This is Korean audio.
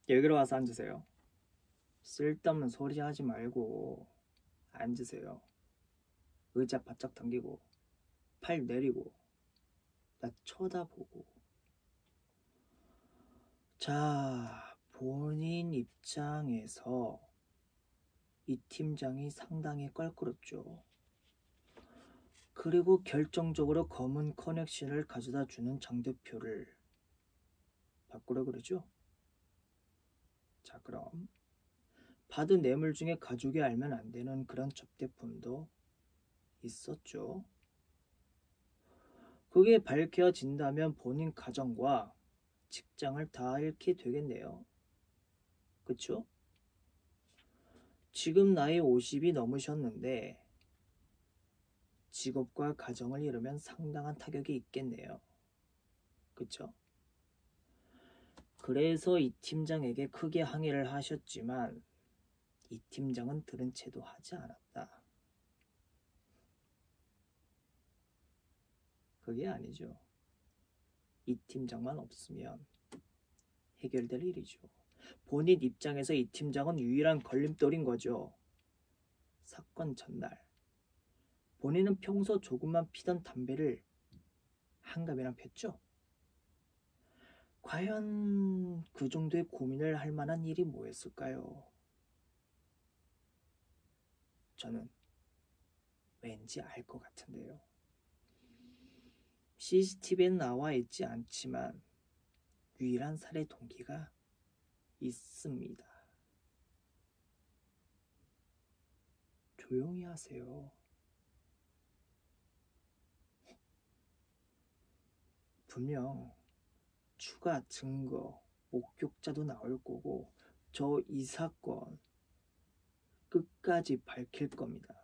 여기로 와서 앉으세요. 쓸데없는 소리 하지 말고 앉으세요. 의자 바짝 당기고 팔 내리고 나 쳐다보고. 자, 본인 입장에서 이 팀장이 상당히 껄끄럽죠. 그리고 결정적으로 검은 커넥션을 가져다 주는 장 대표를 바꾸라 그러죠. 자, 그럼 받은 뇌물 중에 가족이 알면 안 되는 그런 접대품도 있었죠. 그게 밝혀진다면 본인 가정과 직장을 다 잃게 되겠네요. 그쵸? 지금 나이 50이 넘으셨는데 직업과 가정을 잃으면 상당한 타격이 있겠네요. 그쵸? 그래서 이 팀장에게 크게 항의를 하셨지만 이 팀장은 들은 채도 하지 않았다. 그게 아니죠. 이 팀장만 없으면 해결될 일이죠. 본인 입장에서 이 팀장은 유일한 걸림돌인 거죠. 사건 전날 본인은 평소 조금만 피던 담배를 한갑이나 폈죠. 과연 그 정도의 고민을 할 만한 일이 뭐였을까요? 저는 왠지 알 것 같은데요. CCTV엔 나와 있지 않지만 유일한 살해 동기가 있습니다. 조용히 하세요. 분명 추가 증거, 목격자도 나올 거고 저 이 사건 끝까지 밝힐 겁니다.